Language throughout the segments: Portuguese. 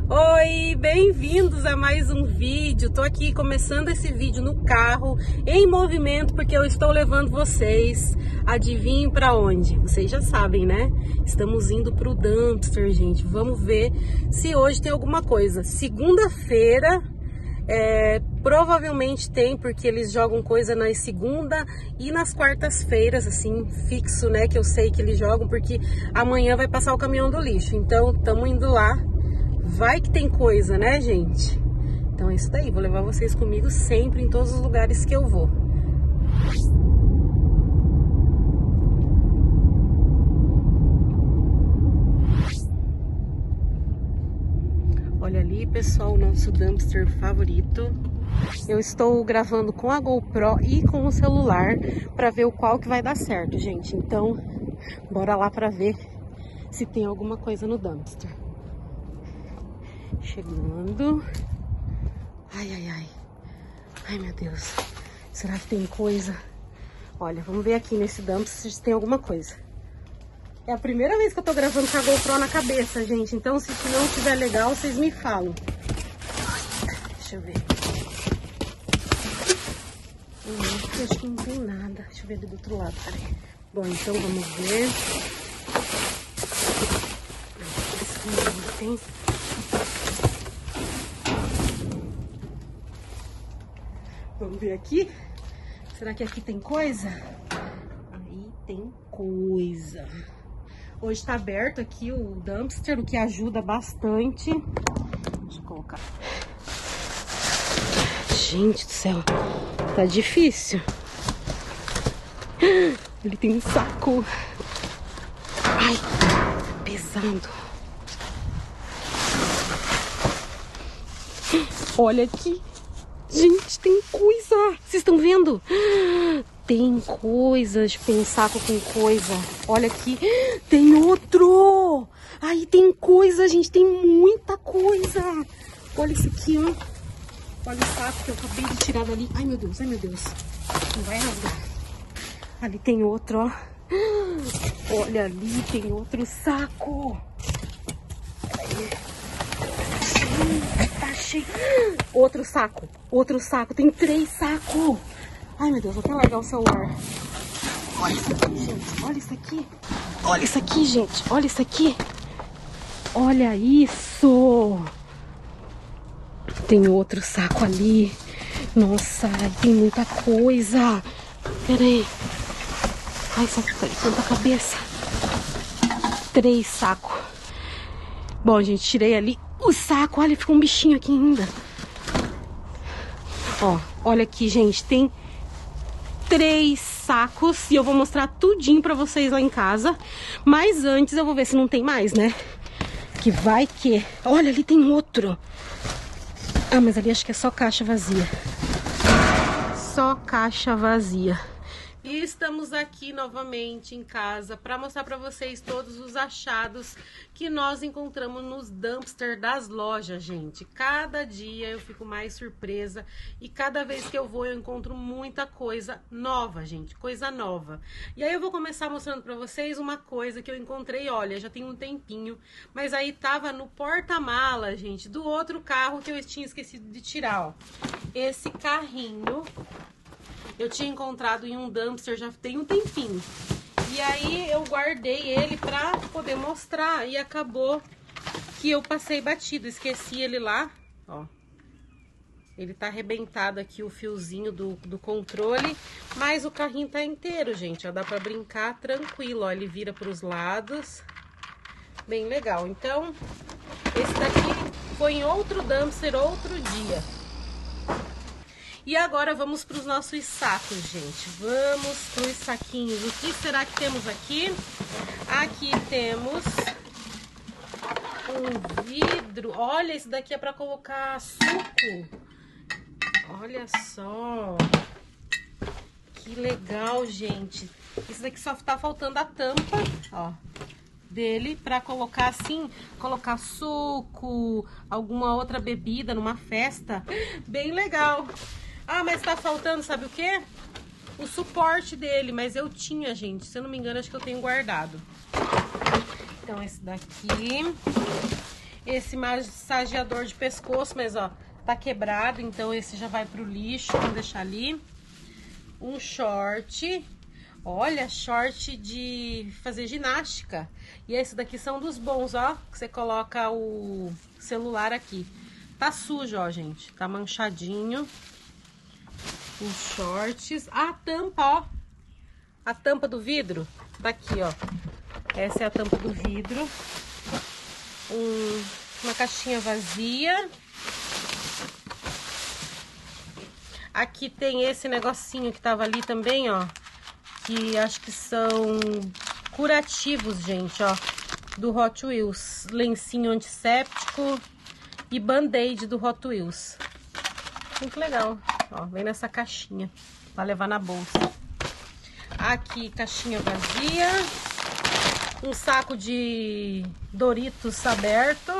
Oi, bem-vindos a mais um vídeo. Tô aqui começando esse vídeo no carro, em movimento, porque eu estou levando vocês, adivinhem pra onde? Vocês já sabem, né? Estamos indo pro dumpster, gente. Vamos ver se hoje tem alguma coisa. Segunda-feira, provavelmente tem, porque eles jogam coisa nas segunda e nas quartas-feiras, assim, fixo, né? Que eu sei que eles jogam, porque amanhã vai passar o caminhão do lixo. Então, estamos indo lá. Vai que tem coisa, né, gente? Então é isso daí, vou levar vocês comigo sempre em todos os lugares que eu vou. Olha ali, pessoal, o nosso dumpster favorito. Eu estou gravando com a GoPro e com o celular para ver o qual que vai dar certo, gente. Então, bora lá para ver se tem alguma coisa no dumpster. Chegando. Ai, ai, ai. Ai, meu Deus. Será que tem coisa? Olha, vamos ver aqui nesse dumpster se tem alguma coisa. É a primeira vez que eu tô gravando com a GoPro na cabeça, gente. Então, se não estiver legal, vocês me falam. Deixa eu ver. Acho que não tem nada. Deixa eu ver do outro lado, peraí. Bom, então vamos ver. Esse não tem. Vamos ver aqui. Será que aqui tem coisa? Aí tem coisa. Hoje tá aberto aqui o dumpster, o que ajuda bastante. Deixa eu colocar. Gente do céu, tá difícil. Ele tem um saco. Ai, pesado. Olha aqui. Gente, tem coisa. Vocês estão vendo? Tem coisas. Tem um saco com coisa. Olha aqui. Tem outro. Aí tem coisa, gente. Tem muita coisa. Olha isso aqui, ó. Olha o saco que eu acabei de tirar dali. Ai, meu Deus. Ai, meu Deus. Não vai rasgar. Ali tem outro, ó. Olha ali. Tem outro saco. Aí. Tá cheio. Outro saco, tem 3 sacos. Ai, meu Deus, vou até largar o celular. Olha isso aqui, gente, olha isso aqui. Olha isso aqui, gente, olha isso aqui. Olha isso. Tem outro saco ali. Nossa, tem muita coisa. Pera aí. Ai, isso aqui tá de ponta cabeça. 3 sacos. Bom, gente, tirei ali o saco. Olha, ficou um bichinho aqui ainda. Ó, olha aqui, gente, tem 3 sacos e eu vou mostrar tudinho pra vocês lá em casa. Mas antes eu vou ver se não tem mais, né? Que vai que... Olha, ali tem outro. Ah, mas ali acho que é só caixa vazia. Só caixa vazia. E estamos aqui novamente em casa para mostrar para vocês todos os achados que nós encontramos nos dumpster das lojas, gente. Cada dia eu fico mais surpresa e cada vez que eu vou eu encontro muita coisa nova, gente, coisa nova. E aí eu vou começar mostrando para vocês uma coisa que eu encontrei, olha, já tem um tempinho, mas aí tava no porta-mala, gente, do outro carro que eu tinha esquecido de tirar, ó. Esse carrinho... Eu tinha encontrado em um dumpster já tem um tempinho. E aí eu guardei ele pra poder mostrar. E acabou que eu passei batido. Esqueci ele lá, ó. Ele tá arrebentado aqui o fiozinho do controle. Mas o carrinho tá inteiro, gente. Ó, dá pra brincar tranquilo, ó. Ele vira pros lados. Bem legal. Então, esse daqui foi em outro dumpster, outro dia. E agora vamos para os nossos sacos, gente. Vamos para os saquinhos. O que será que temos aqui? Aqui temos um vidro. Olha, esse daqui é para colocar suco. Olha só. Que legal, gente. Esse daqui só tá faltando a tampa, ó, dele para colocar assim, colocar suco, alguma outra bebida numa festa. Bem legal. Ah, mas tá faltando, sabe o quê? O suporte dele, mas eu tinha, gente. Se eu não me engano, acho que eu tenho guardado. Então, esse daqui. esse massageador de pescoço, mas ó, tá quebrado, então esse já vai pro lixo, vamos deixar ali. Um short, olha, short de fazer ginástica. E esse daqui são dos bons, ó, que você coloca o celular aqui. Tá sujo, ó, gente, tá manchadinho. Os shorts, a tampa, ó, a tampa do vidro, tá aqui, ó. Essa é a tampa do vidro. Uma caixinha vazia. Aqui tem esse negocinho que tava ali também, ó. Que acho que são curativos, gente, ó. Do Hot Wheels. Lencinho antisséptico e band-aid do Hot Wheels. Muito legal. Ó, vem nessa caixinha pra levar na bolsa. Aqui, caixinha vazia. Um saco de Doritos aberto.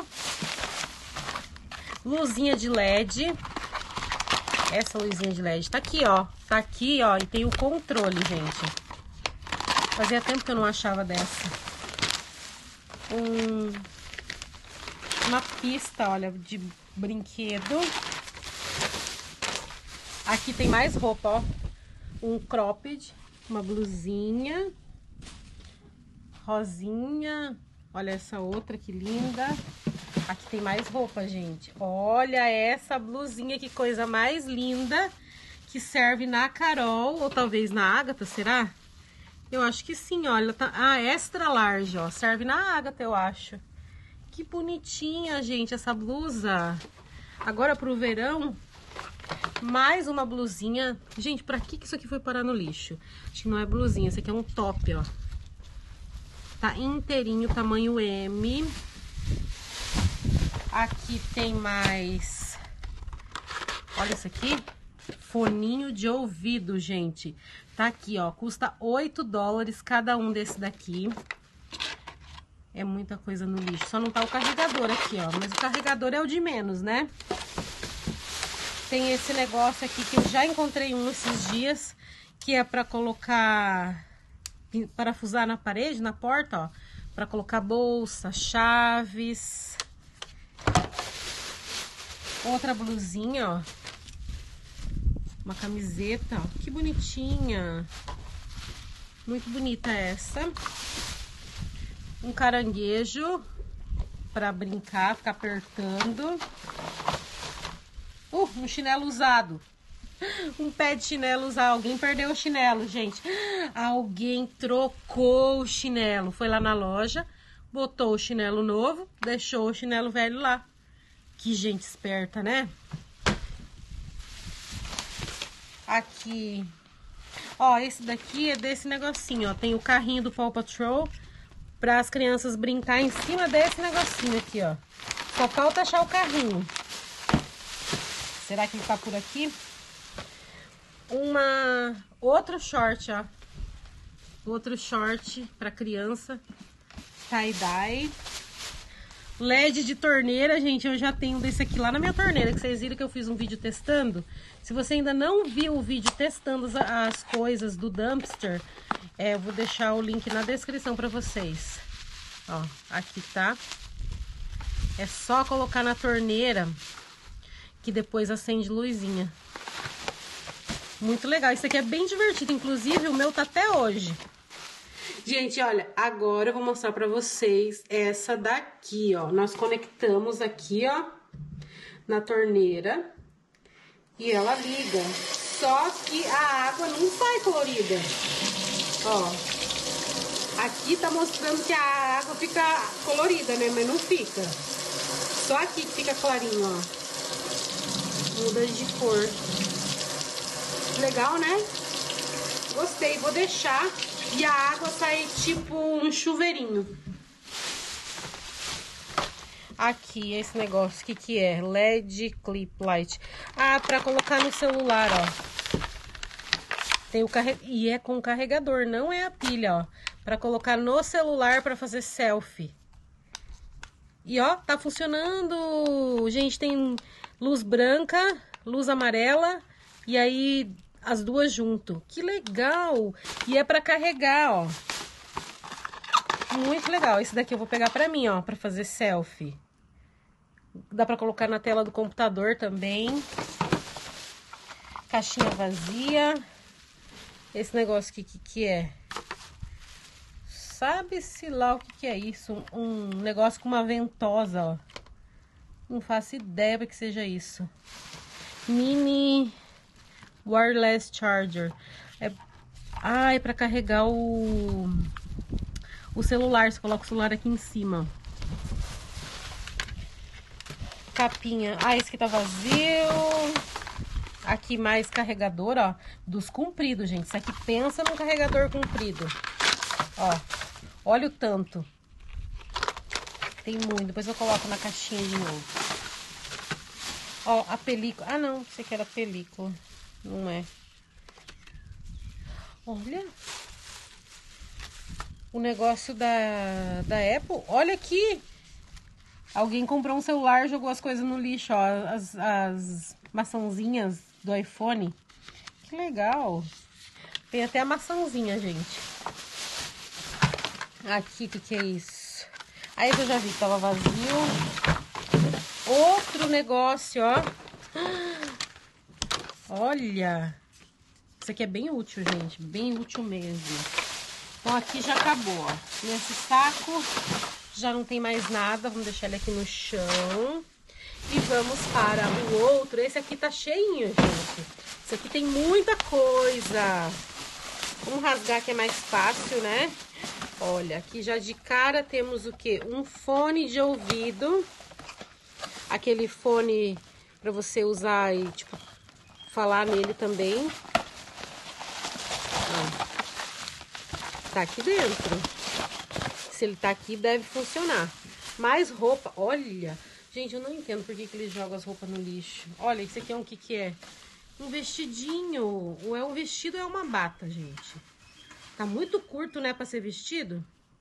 Luzinha de LED. Essa luzinha de LED tá aqui, ó. Tá aqui, ó. E tem o controle, gente. Fazia tempo que eu não achava dessa. Uma pista, olha, de brinquedo. Aqui tem mais roupa, ó. Um cropped, uma blusinha. Rosinha. Olha essa outra, que linda. Aqui tem mais roupa, gente. Olha essa blusinha, que coisa mais linda. Que serve na Carol, ou talvez na Agatha, será? Eu acho que sim, olha. Tá... Ah, extra large, ó. Serve na Agatha, eu acho. Que bonitinha, gente, essa blusa. Agora pro verão, mais uma blusinha. Gente, pra que isso aqui foi parar no lixo? Acho que não é blusinha, isso aqui é um top, ó. Tá inteirinho, tamanho M. Aqui tem mais... Olha isso aqui. Foninho de ouvido, gente. Tá aqui, ó. Custa $8 cada um desse daqui. É muita coisa no lixo. Só não tá o carregador aqui, ó. Mas o carregador é o de menos, né? Tem esse negócio aqui que eu já encontrei esses dias. Que é pra colocar... parafusar na parede, na porta, ó. Pra colocar bolsa, chaves. Outra blusinha, ó. Uma camiseta, ó. Que bonitinha. Muito bonita essa. Um caranguejo pra brincar, ficar apertando. Um chinelo usado. Um pé de chinelo usado. Alguém perdeu o chinelo, gente. Alguém trocou o chinelo. Foi lá na loja, botou o chinelo novo, deixou o chinelo velho lá. Que gente esperta, né? Aqui. Ó, esse daqui é desse negocinho, ó. Tem o carrinho do Paw Patrol para as crianças brincar em cima desse negocinho aqui, ó. Só falta achar o carrinho. Será que ele tá por aqui? Outro short, ó. Outro short para criança. Tie-dye. LED de torneira, gente, eu já tenho desse aqui lá na minha torneira, que vocês viram que eu fiz um vídeo testando. Se você ainda não viu o vídeo testando as coisas do dumpster, eu vou deixar o link na descrição pra vocês. Ó, aqui tá. É só colocar na torneira que depois acende luzinha. Muito legal, isso aqui é bem divertido, inclusive o meu tá até hoje. Gente, olha, agora eu vou mostrar pra vocês essa daqui, ó. Nós conectamos aqui, ó, na torneira e ela liga. Só que a água não sai colorida. Ó, aqui tá mostrando que a água fica colorida, né? Mas não fica. Só aqui que fica clarinho, ó. Muda de cor. Legal, né? Gostei, vou deixar... E a água sai tipo um chuveirinho. Aqui, esse negócio, o que é? LED Clip Light. Ah, pra colocar no celular, ó. Tem o E é com carregador, não é a pilha, ó. Pra colocar no celular pra fazer selfie. E ó, tá funcionando. Gente, tem luz branca, luz amarela. E aí... as duas junto. Que legal! E é pra carregar, ó. Muito legal. Esse daqui eu vou pegar pra mim, ó, pra fazer selfie. dá pra colocar na tela do computador também. Caixinha vazia. Esse negócio aqui, que é? Sabe-se lá o que é isso. Um negócio com uma ventosa, ó. Não faço ideia para que seja isso. Mini wireless charger. É para carregar o celular. Você coloca o celular aqui em cima. Capinha. Esse aqui tá vazio. Aqui mais carregador, ó. Dos compridos, gente. Isso aqui pensa num carregador comprido. Ó. Olha o tanto. Tem muito. Depois eu coloco na caixinha de novo. Ó, a película. Ah, não. Isso aqui era película. Não é. Olha. O negócio da Apple. Olha aqui. Alguém comprou um celular e jogou as coisas no lixo, ó. As maçãzinhas do iPhone. Que legal. Tem até a maçãzinha, gente. Aqui, o que é isso? Aí eu já vi que tava vazio. Outro negócio, ó. Olha. Isso aqui é bem útil, gente. Bem útil mesmo. Então aqui já acabou, ó. Nesse saco já não tem mais nada. Vamos deixar ele aqui no chão. E vamos para o outro. Esse aqui tá cheinho, gente. Isso aqui tem muita coisa. Vamos rasgar que é mais fácil, né? Olha, aqui já de cara temos o quê? Um fone de ouvido. Aquele fone para você usar e, tipo, falar nele também. Ó. Tá aqui dentro. Se ele tá aqui, deve funcionar. Mais roupa. Olha, gente, eu não entendo por que eles jogam as roupas no lixo. Olha, isso aqui é que é? Um vestidinho. Ou é um vestido ou é uma bata, gente. Tá muito curto, né, pra ser vestido?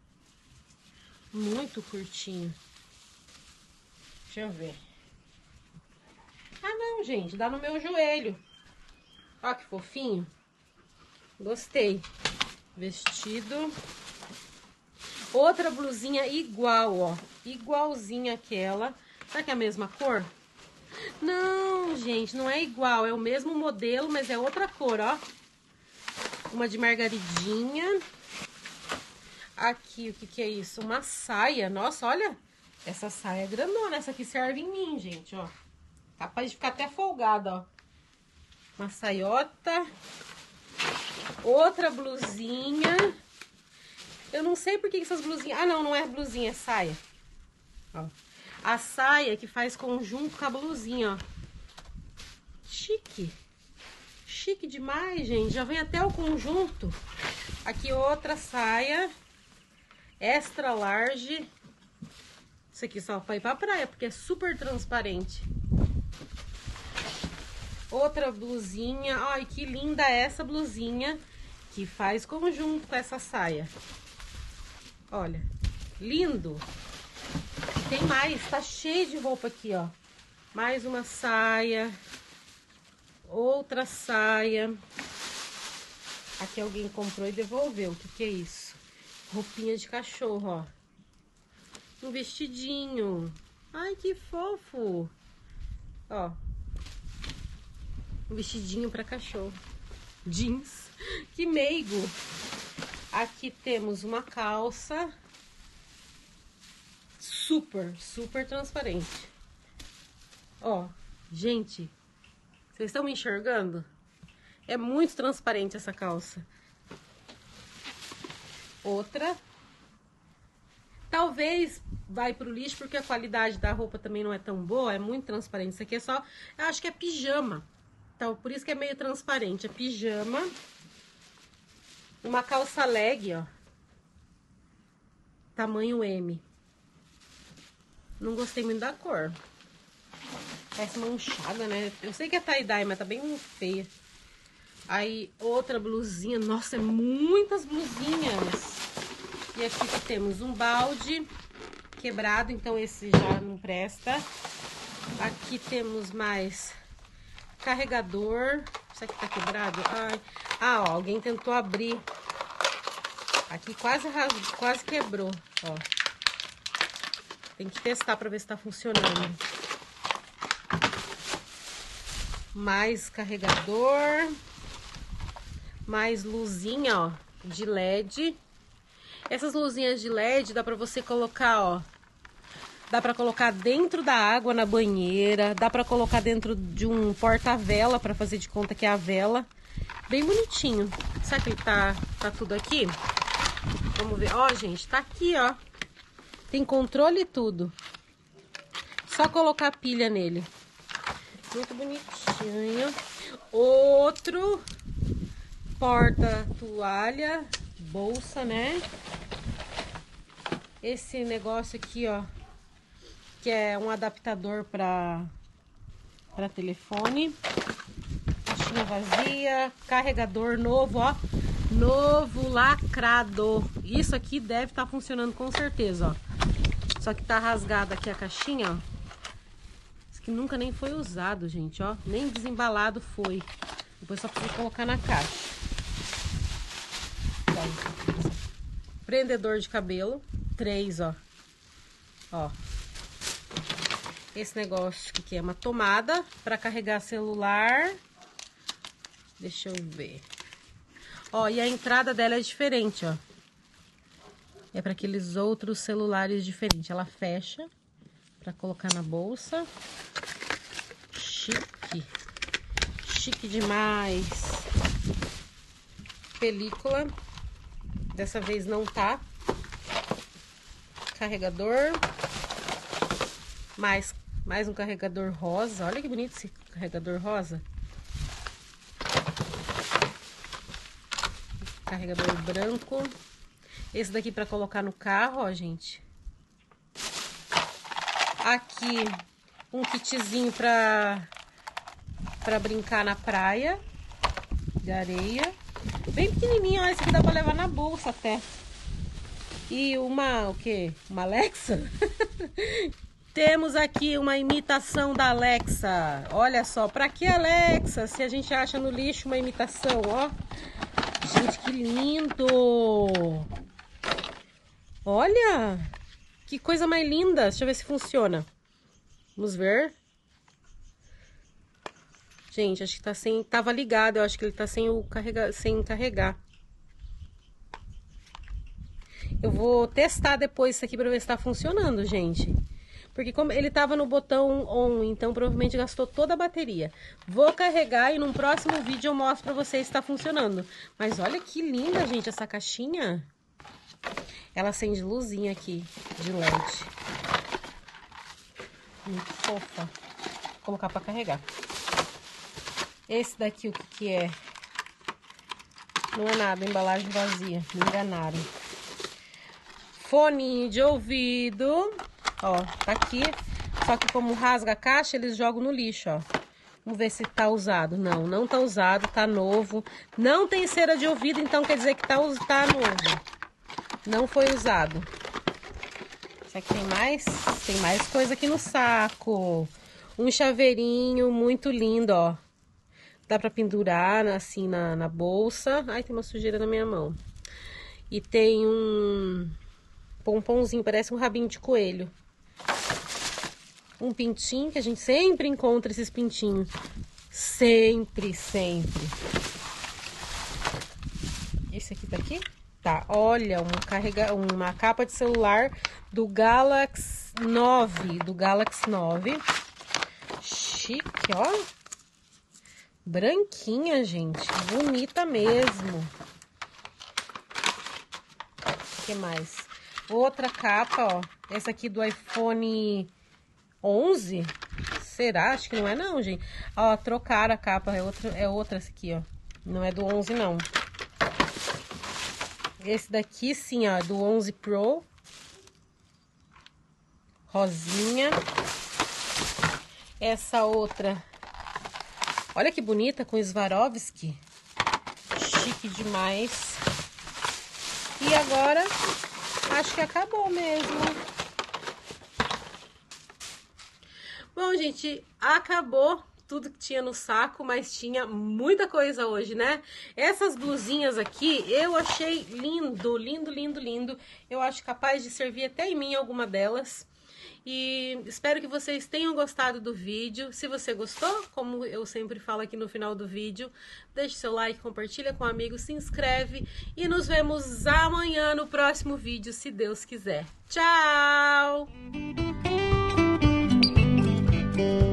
Muito curtinho. Deixa eu ver. Ah, não, gente. Dá no meu joelho. Ó, que fofinho. Gostei. Vestido. Outra blusinha igual, ó. Igualzinha aquela. Será que é a mesma cor? Não, gente. Não é igual. É o mesmo modelo, mas é outra cor, ó. Uma de margaridinha. Aqui, o que é isso? Uma saia. Nossa, olha. Essa saia é grandona. Essa aqui serve em mim, gente, ó. Capaz de ficar até folgada, ó. Uma saiota. Outra blusinha. Eu não sei por que essas blusinhas... Ah, não, não é blusinha, é saia. Ó. A saia que faz conjunto com a blusinha, ó. Chique. Chique demais, gente. Já vem até o conjunto. Aqui outra saia. Extra large. Isso aqui só pra ir pra praia, porque é super transparente. Outra blusinha. Ai, que linda essa blusinha. Que faz conjunto com essa saia. Olha. Lindo. Tem mais. Tá cheio de roupa aqui, ó. Mais uma saia. Outra saia. Aqui alguém comprou e devolveu. O que é isso? Roupinha de cachorro, ó. Um vestidinho. Ai, que fofo. Ó. Um vestidinho pra cachorro. Jeans. Que meigo. Aqui temos uma calça. Super transparente. Ó, gente. Vocês estão me enxergando? É muito transparente essa calça. Outra. Talvez vai pro lixo porque a qualidade da roupa também não é tão boa. É muito transparente. Isso aqui é só... Eu acho que é pijama. Então, por isso que é meio transparente. É pijama. Uma calça leg, ó. Tamanho M. Não gostei muito da cor. Parece manchada, né? Eu sei que é tie-dye, mas tá bem feia. Aí, outra blusinha. Nossa, é muitas blusinhas. E aqui que temos um balde quebrado, então esse já não presta. Aqui temos mais carregador. Isso aqui tá quebrado? Ai. Ah, ó, alguém tentou abrir. Aqui quase quebrou, ó. Tem que testar pra ver se tá funcionando. Mais carregador. Mais luzinha, ó, de LED. Essas luzinhas de LED dá pra você colocar, ó. Dá pra colocar dentro da água na banheira. Dá pra colocar dentro de um porta-vela pra fazer de conta que é a vela. Bem bonitinho. Será que ele tá tudo aqui? Vamos ver. Ó, gente, tá aqui, ó. Tem controle e tudo. Só colocar pilha nele. Muito bonitinho. Outro porta-toalha, bolsa, né? Esse negócio aqui, ó, que é um adaptador para telefone. Caixinha vazia, carregador novo, ó. Novo, lacrado. Isso aqui deve estar funcionando com certeza, ó. Só que tá rasgada aqui a caixinha, ó. Isso aqui nunca nem foi usado, gente, ó. Nem desembalado foi. Depois só precisa colocar na caixa. Prendedor de cabelo. 3, ó. Ó. Esse negócio aqui é uma tomada para carregar celular. Deixa eu ver. Ó, e a entrada dela é diferente, ó. É para aqueles outros celulares diferentes. Ela fecha para colocar na bolsa. Chique. Chique demais. Película. Dessa vez não tá. Carregador. Mais um carregador rosa. Olha que bonito esse carregador rosa. Carregador branco. Esse daqui para colocar no carro, ó, gente. Aqui um kitzinho para brincar na praia de areia. Bem pequenininho, ó. Esse aqui dá para levar na bolsa até. E uma, o quê? Uma Alexa? Temos aqui uma imitação da Alexa. Olha só, pra que Alexa? Se a gente acha no lixo uma imitação, ó. Gente, que lindo! Olha! Que coisa mais linda! Deixa eu ver se funciona. Vamos ver. Gente, acho que tá sem... Tava ligado, eu acho que ele tá sem carregar. Eu vou testar depois isso aqui pra ver se tá funcionando, gente. Porque como ele tava no botão on, então provavelmente gastou toda a bateria. Vou carregar e num próximo vídeo eu mostro pra vocês se tá funcionando. Mas olha que linda, gente, essa caixinha. Ela acende luzinha aqui, de LED. Muito fofa. Vou colocar pra carregar. Esse daqui, o que que é? Não é nada, embalagem vazia. Me enganaram. Foninho de ouvido. Ó, tá aqui. Só que como rasga a caixa, eles jogam no lixo, ó. Vamos ver se tá usado. Não, não tá usado, tá novo. Não tem cera de ouvido, então quer dizer que tá novo. Não foi usado. Será que tem mais? Tem mais coisa aqui no saco. Um chaveirinho muito lindo, ó. Dá pra pendurar assim na bolsa. Ai, tem uma sujeira na minha mão. E tem um pomponzinho, parece um rabinho de coelho. Um pintinho, que a gente sempre encontra esses pintinhos. Sempre, sempre. Esse aqui tá aqui? Tá, olha, uma capa de celular do Galaxy 9. Chique, ó. Branquinha, gente. Bonita mesmo. O que mais? Outra capa, ó. Essa aqui do iPhone 11. Será? Acho que não é não, gente. Ó, trocaram a capa. É outra essa aqui, ó. Não é do 11, não. Esse daqui, sim, ó. Do 11 Pro. Rosinha. Essa outra. Olha que bonita, com Swarovski. Chique demais. E agora, acho que acabou mesmo. Bom, gente, acabou tudo que tinha no saco, mas tinha muita coisa hoje, né? Essas blusinhas aqui, eu achei lindo, lindo, lindo, lindo. Eu acho capaz de servir até em mim alguma delas. E espero que vocês tenham gostado do vídeo. Se você gostou, como eu sempre falo aqui no final do vídeo, deixe seu like, compartilha com amigos, se inscreve e nos vemos amanhã no próximo vídeo, se Deus quiser. Tchau!